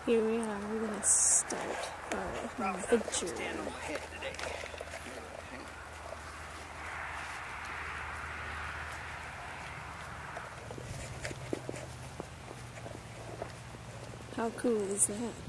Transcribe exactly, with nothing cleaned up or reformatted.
Here we are, we're gonna start our adventure. Stand on my head today. How cool is that?